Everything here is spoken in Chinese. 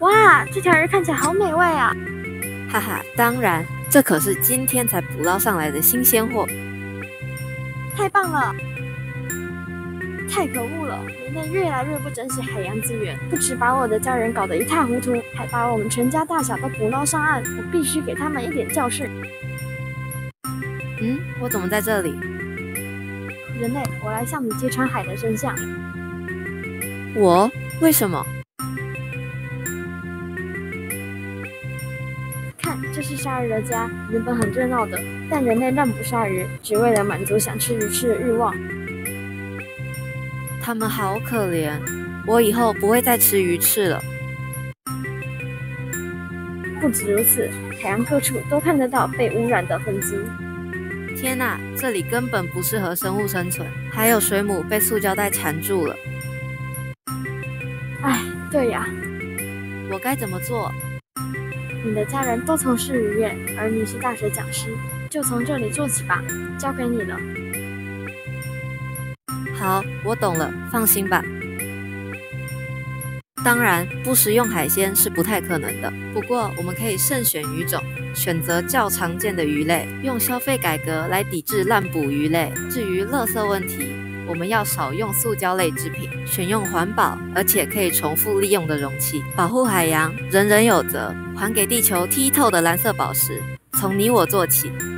哇，这条鱼看起来好美味啊！ 哈哈，当然，这可是今天才捕捞上来的新鲜货。 太棒了！太可恶了！人类越来越不珍惜海洋资源，不只把我的家人搞得一塌糊涂，还把我们全家大小都捕捞上岸。我必须给他们一点教训。 我怎么在这里？ 人类，我来向你揭穿海的真相。 我？为什么？ 看，这是鲨鱼的家，原本很热闹的，但人类滥捕鲨鱼，只为了满足想吃鱼翅的欲望。 他们好可怜，我以后不会再吃鱼翅了。 不止如此，海洋各处都看得到被污染的痕迹。 天哪，这里根本不适合生物生存，还有水母被塑胶袋缠住了。 唉，对呀， 我该怎么做？ 你的家人都从事渔业，而你是大学讲师，就从这里做起吧，交给你了。 好，我懂了，放心吧。当然，不食用海鲜是不太可能的。不过，我们可以慎选鱼种，选择较常见的鱼类，用消费改革来抵制滥捕鱼类。至于垃圾问题，我们要少用塑胶类制品，选用环保而且可以重复利用的容器。保护海洋，人人有责，还给地球剔透的蓝色宝石，从你我做起。